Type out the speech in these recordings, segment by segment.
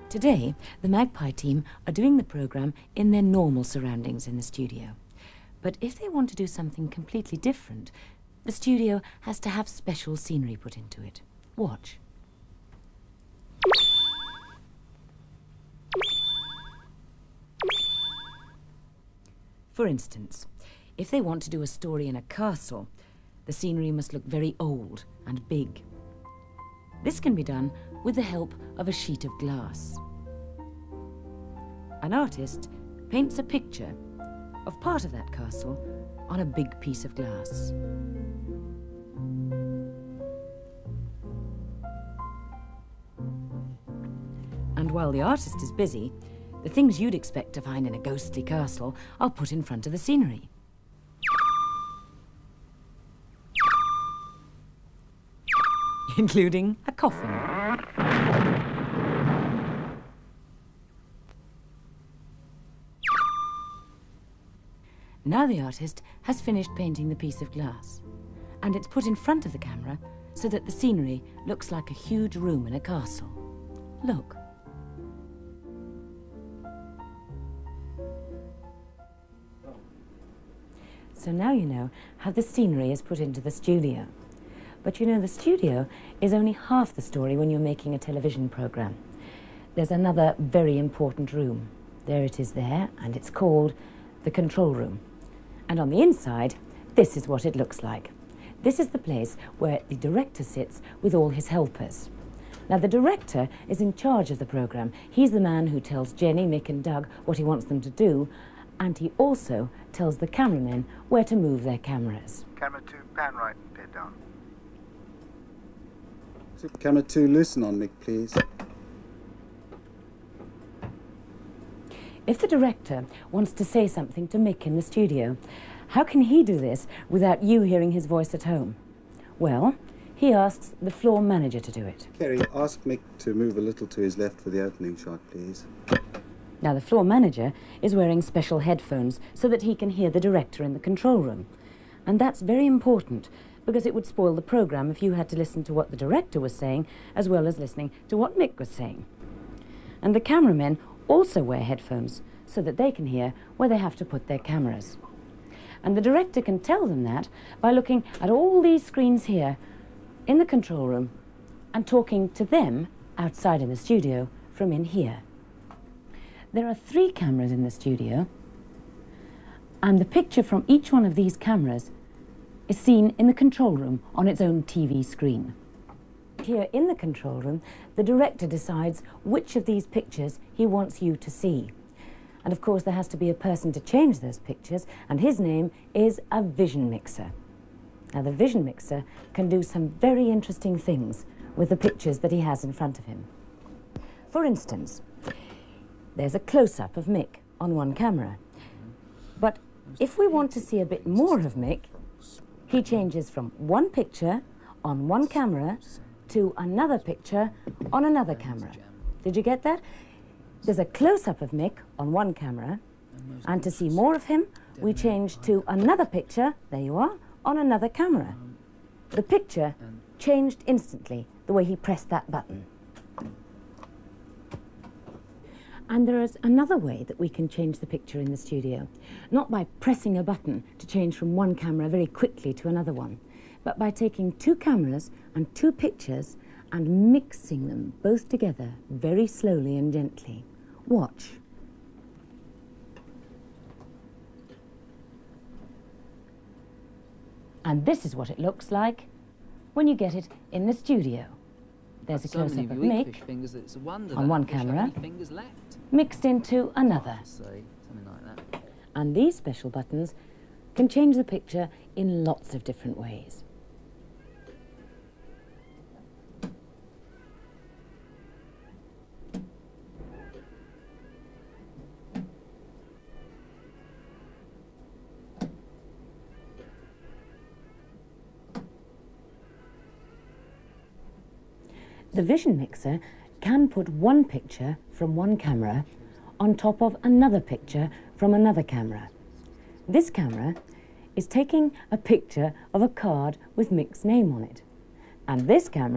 Today, the Magpie team are doing the programme in their normal surroundings in the studio. But if they want to do something completely different, the studio has to have special scenery put into it. Watch. For instance, if they want to do a story in a castle, the scenery must look very old and big. This can be done with the help of a sheet of glass. An artist paints a picture of part of that castle on a big piece of glass. And while the artist is busy, the things you'd expect to find in a ghostly castle are put in front of the scenery. Including a coffin. Now the artist has finished painting the piece of glass, and it's put in front of the camera so that the scenery looks like a huge room in a castle. Look. So now you know how the scenery is put into the studio. But you know, the studio is only half the story when you're making a television programme. There's another very important room. There it is there, and it's called the control room. And on the inside, this is what it looks like. This is the place where the director sits with all his helpers. Now, the director is in charge of the programme. He's the man who tells Jenny, Mick and Doug what he wants them to do, and he also tells the cameramen where to move their cameras. Camera 2, pan right and pan down. Camera 2, loosen on Mick, please. If the director wants to say something to Mick in the studio, how can he do this without you hearing his voice at home? Well, he asks the floor manager to do it. Kerry, ask Mick to move a little to his left for the opening shot, please. Now, the floor manager is wearing special headphones so that he can hear the director in the control room. And that's very important, because it would spoil the programme if you had to listen to what the director was saying as well as listening to what Mick was saying. And the cameramen also wear headphones so that they can hear where they have to put their cameras. And the director can tell them that by looking at all these screens here in the control room and talking to them outside in the studio from in here. There are 3 cameras in the studio, and the picture from each one of these cameras is seen in the control room on its own TV screen. Here in the control room, the director decides which of these pictures he wants you to see. And of course, there has to be a person to change those pictures, and his name is a vision mixer. Now, the vision mixer can do some very interesting things with the pictures that he has in front of him. For instance, there's a close-up of Mick on one camera. But if we want to see a bit more of Mick, he changes from one picture on one camera to another picture on another camera. Did you get that? There's a close-up of Mick on one camera, and to see more of him, we change to another picture, there you are, on another camera. The picture changed instantly, the way he pressed that button. And there is another way that we can change the picture in the studio. Not by pressing a button to change from one camera very quickly to another one, but by taking 2 cameras and 2 pictures and mixing them both together very slowly and gently. Watch. And this is what it looks like when you get it in the studio. There's a close-up of Mick on one camera, mixed into another. And these special buttons can change the picture in lots of different ways. The vision mixer can put one picture from one camera on top of another picture from another camera. This camera is taking a picture of a card with Mick's name on it. And this camera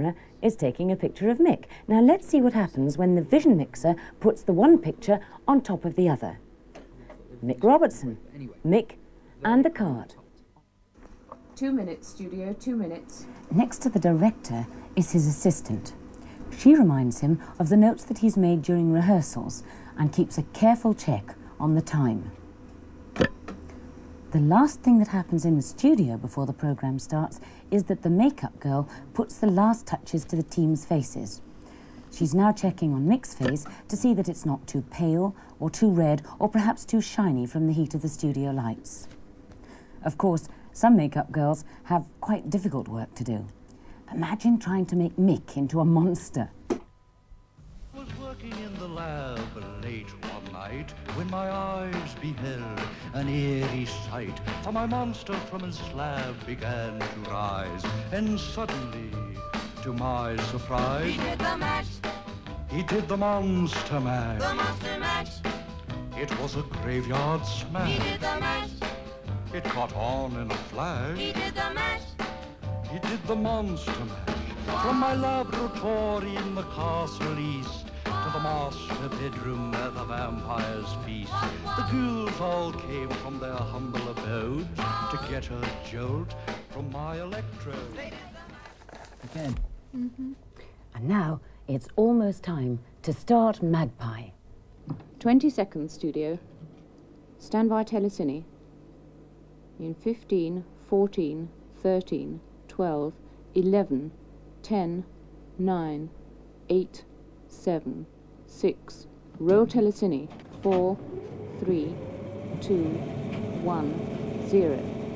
is taking a picture of Mick. Now let's see what happens when the vision mixer puts the one picture on top of the other. Mick Robertson, Mick and the card. 2 minutes, studio, 2 minutes. Next to the director is his assistant. She reminds him of the notes that he's made during rehearsals and keeps a careful check on the time. The last thing that happens in the studio before the programme starts is that the makeup girl puts the last touches to the team's faces. She's now checking on Mick's face to see that it's not too pale or too red or perhaps too shiny from the heat of the studio lights. Of course, some makeup girls have quite difficult work to do. Imagine trying to make Mick into a monster. I was working in the lab late one night when my eyes beheld an eerie sight. For my monster from his slab began to rise, and suddenly, to my surprise, He did the mash. he did the monster mash. The monster mash. It was a graveyard He smash. did the mash. It caught on in a flash. He did the mash. He did the monster mash. From my laboratory in the castle east to the master bedroom where the vampires feast. The ghouls all came from their humble abode to get a jolt from my electrode. Again. And now it's almost time to start Magpie. 20 seconds, studio. Stand by telecine. In 15, 14, 13, 12, 11, 10, 9, 8, 7, 6. Roll telecine. 4, 3, 2, 1, 0.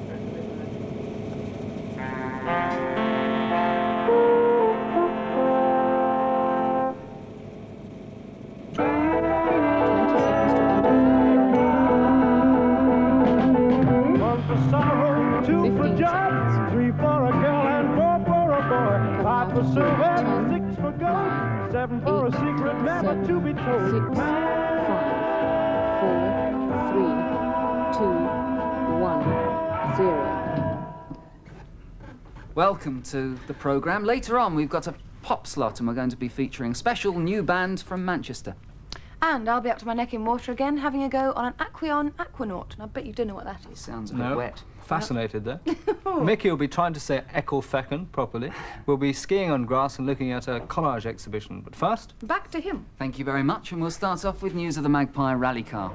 One for sorrow, two for 15 joy, seconds. 3 for a girl and 4 for a boy, 5 for silver, 10, 6 for gold, 7 for a 8, secret never 7, to be told. 6, 5, 4, 3, 2, 1, 0. Welcome to the programme. Later on, we've got a pop slot and we're going to be featuring a special new band from Manchester. And I'll be up to my neck in water again, having a go on an aquanaut. And I bet you don't know what that is. Sounds a bit No. wet. Fascinated there. Mickey will be trying to say ecofecund properly. We'll be skiing on grass and looking at a collage exhibition. But first, Back to him. Thank you very much, and we'll start off with news of the Magpie rally car.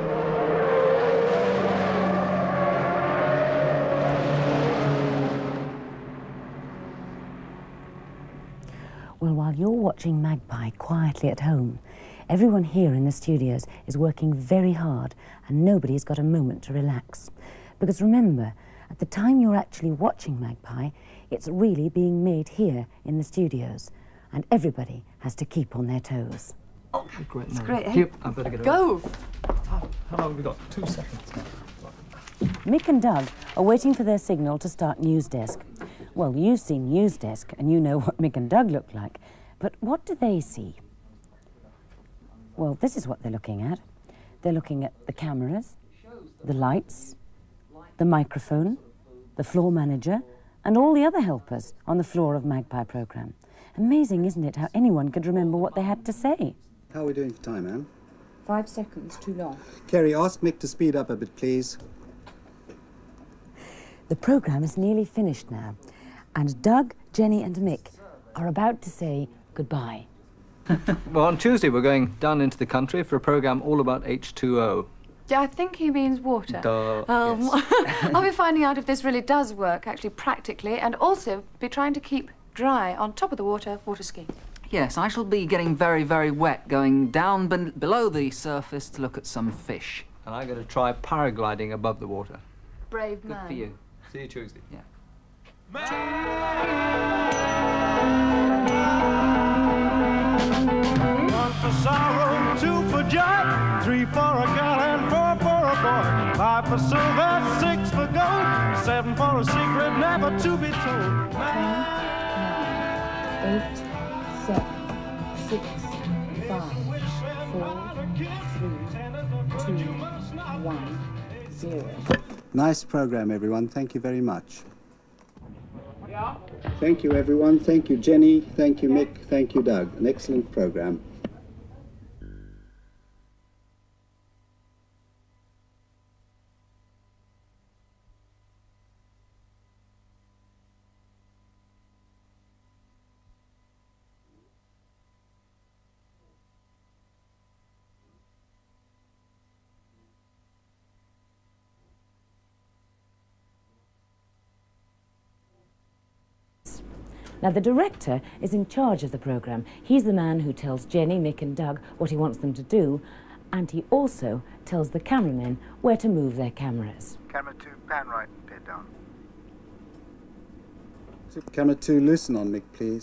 Well, while you're watching Magpie quietly at home, everyone here in the studios is working very hard and nobody's got a moment to relax. Because remember, at the time you're actually watching Magpie, it's really being made here in the studios. And everybody has to keep on their toes. great. It's great, eh? Yep, I better get Go! How long have we got? 2 seconds. Mick and Doug are waiting for their signal to start News Desk. Well, you've seen News Desk and you know what Mick and Doug look like. But what do they see? Well, this is what they're looking at. They're looking at the cameras, the lights, the microphone, the floor manager, and all the other helpers on the floor of Magpie programme. Amazing, isn't it, how anyone could remember what they had to say? How are we doing for time, Anne? 5 seconds too long. Kerry, ask Mick to speed up a bit, please. The programme is nearly finished now, and Doug, Jenny and Mick are about to say goodbye. Well, on Tuesday we're going down into the country for a programme all about H2O. I think he means water. Duh. I'll be finding out if this really does work, actually, practically, and also be trying to keep dry on top of the water skiing. Yes, I shall be getting very, very wet, going down below the surface to look at some fish. And I'm going to try paragliding above the water. Brave Good man. for you. See you Tuesday. Yeah. One for sorrow, 2 for joy, 3 for a girl and 4 for a boy, 5 for silver, 6 for gold, 7 for a secret never to be told. 8, 7, 6, 5, 4, 3, 2, 1, 0. Nice programme, everyone. Thank you very much. Thank you, everyone. Thank you, Jenny. Thank you, Mick. Thank you, Doug. An excellent programme. Now, the director is in charge of the programme. He's the man who tells Jenny, Mick and Doug what he wants them to do, and he also tells the cameramen where to move their cameras. Camera 2, pan right, bed down. Camera 2, loosen on Mick, please.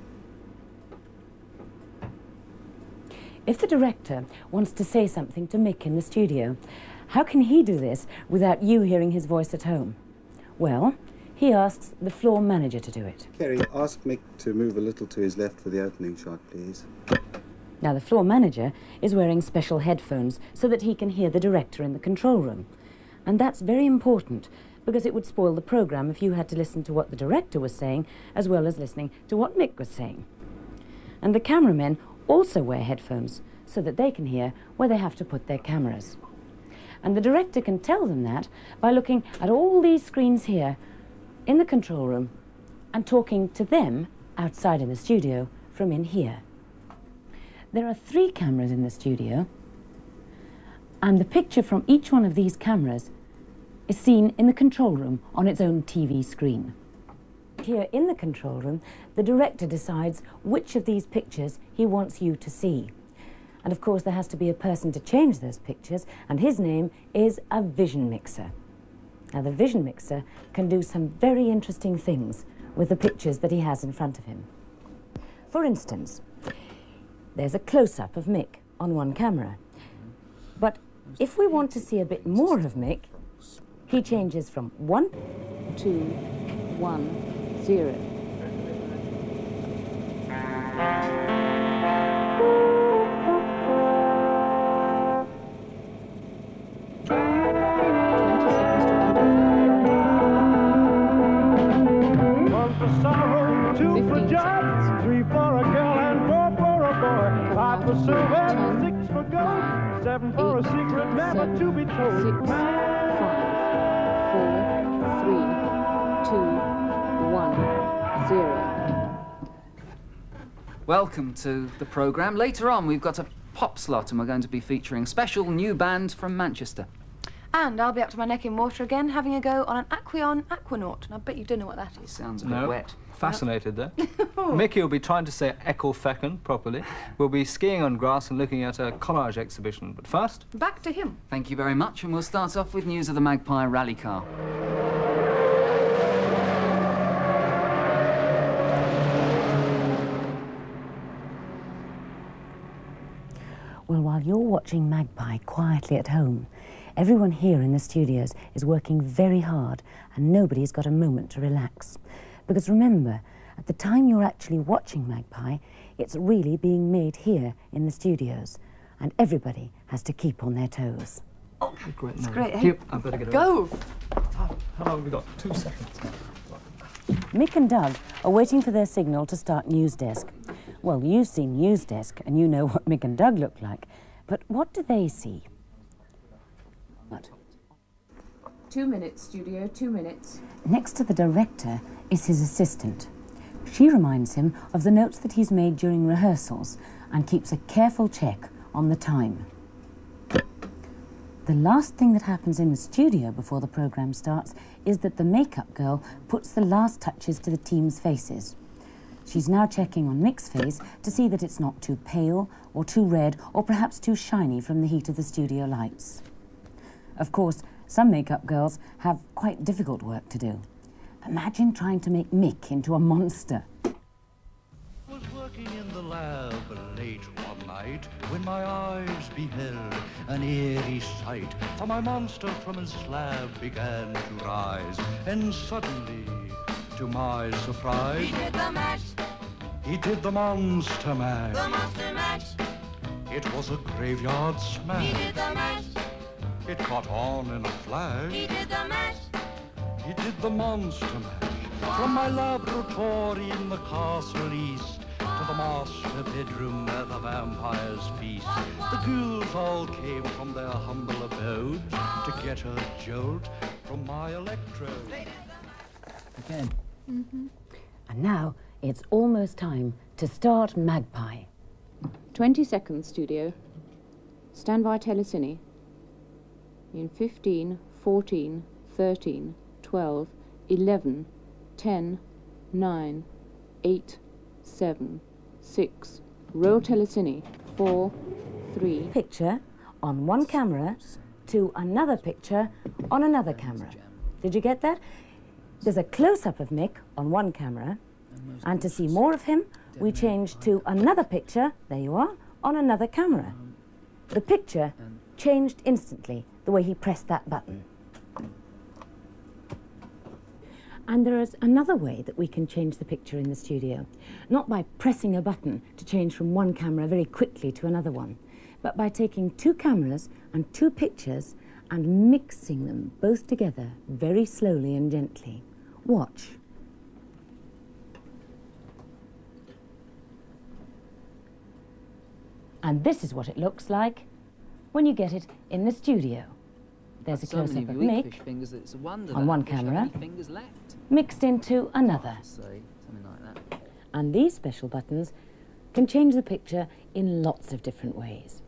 If the director wants to say something to Mick in the studio, how can he do this without you hearing his voice at home? Well, he asks the floor manager to do it. Kerry, ask Mick to move a little to his left for the opening shot, please. Now, the floor manager is wearing special headphones so that he can hear the director in the control room. And that's very important, because it would spoil the programme if you had to listen to what the director was saying as well as listening to what Mick was saying. And the cameramen also wear headphones so that they can hear where they have to put their cameras. And the director can tell them that by looking at all these screens here in the control room and talking to them outside in the studio from in here. There are 3 cameras in the studio, and the picture from each one of these cameras is seen in the control room on its own TV screen. Here in the control room, the director decides which of these pictures he wants you to see. And of course there has to be a person to change those pictures, and his name is a vision mixer. Now, the vision mixer can do some very interesting things with the pictures that he has in front of him. For instance, there's a close-up of Mick on one camera. But if we want to see a bit more of Mick, he changes from 1 to 1, 0. Sorrow, 2 for joy, 3 for a girl and 4 for a boy, 5 for silver, 6 for gold, 7 for a secret never to be told. 6, 5, 4, 3, 2, 1, 0. Welcome to the programme. Later on, we've got a pop slot, and we're going to be featuring a special new band from Manchester. And I'll be up to my neck in water again, having a go on an aquanaut. And I bet you don't know what that is. Sounds a bit wet. Fascinated there. Mickey will be trying to say echo-fecken properly. We'll be skiing on grass and looking at a collage exhibition. But first, back to him. Thank you very much, and we'll start off with news of the Magpie rally car. Well, while you're watching Magpie quietly at home, everyone here in the studios is working very hard and nobody's got a moment to relax. Because remember, at the time you're actually watching Magpie, it's really being made here in the studios, and everybody has to keep on their toes. oh, great. It's great, eh? Yep, I better get Go! How long have we got? 2 seconds. Mick and Doug are waiting for their signal to start News Desk. Well, you've seen News Desk and you know what Mick and Doug look like, but what do they see? What? 2 minutes, studio, 2 minutes. Next to the director is his assistant. She reminds him of the notes that he's made during rehearsals and keeps a careful check on the time. The last thing that happens in the studio before the programme starts is that the makeup girl puts the last touches to the team's faces. She's now checking on Mick's face to see that it's not too pale or too red or perhaps too shiny from the heat of the studio lights. Of course, some makeup girls have quite difficult work to do. Imagine trying to make Mick into a monster. I was working in the lab late one night when my eyes beheld an eerie sight. For my monster from his slab began to rise, and suddenly, to my surprise, He did the mash, he did the monster mash. the monster mash. It was a graveyard He smash. did the mash, It caught on in a flash. he did the mash. He did the monster mash. From my laboratory in the castle east to the master bedroom where the vampires feast, the ghouls all came from their humble abode to get a jolt from my electrode. Again. And now it's almost time to start Magpie. 20 seconds, studio. Stand by telecine. In 15, 14, 13, 12, 11, 10, 9, 8, 7, 6. Roll telecine. 4, 3. Picture on one camera to another picture on another camera. Did you get that? There's a close-up of Mick on one camera, and to see more of him, we change to another picture, there you are, on another camera. The picture changed instantly, the way he pressed that button. And there is another way that we can change the picture in the studio. Not by pressing a button to change from one camera very quickly to another one, but by taking two cameras and two pictures and mixing them both together very slowly and gently. Watch. And this is what it looks like when you get it in the studio. There's a close-up of Mick on one camera, mixed into another. And these special buttons can change the picture in lots of different ways.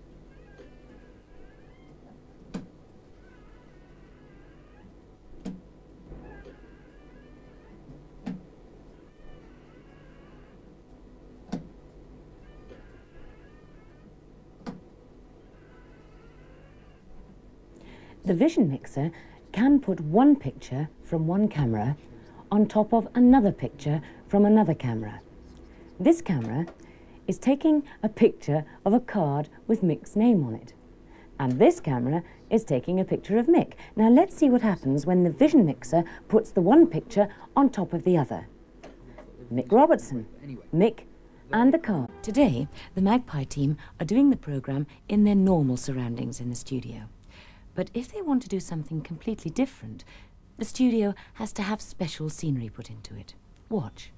The vision mixer can put one picture from one camera on top of another picture from another camera. This camera is taking a picture of a card with Mick's name on it. And this camera is taking a picture of Mick. Now let's see what happens when the vision mixer puts the one picture on top of the other. Mick Robertson, Mick and the card. Today, the Magpie team are doing the programme in their normal surroundings in the studio. But if they want to do something completely different, the studio has to have special scenery put into it. Watch.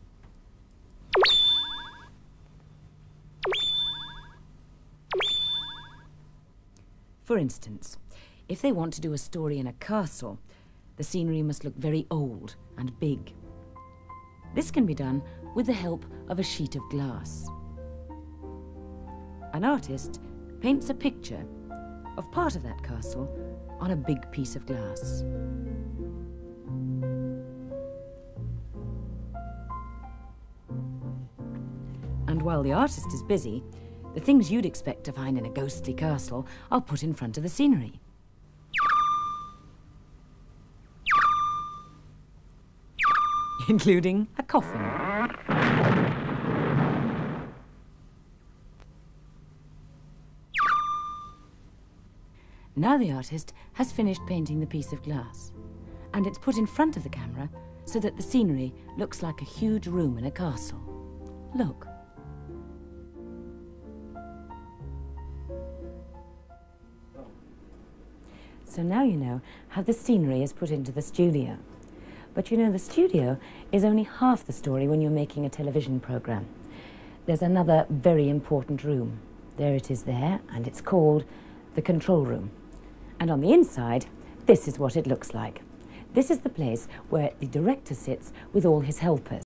For instance, if they want to do a story in a castle, the scenery must look very old and big. This can be done with the help of a sheet of glass. An artist paints a picture of part of that castle on a big piece of glass. And while the artist is busy, the things you'd expect to find in a ghostly castle are put in front of the scenery. Including a coffin. Now the artist has finished painting the piece of glass, and it's put in front of the camera so that the scenery looks like a huge room in a castle. Look. So now you know how the scenery is put into the studio. But you know, the studio is only half the story when you're making a television programme. There's another very important room. There it is there, and it's called the control room. And on the inside, this is what it looks like. This is the place where the director sits with all his helpers.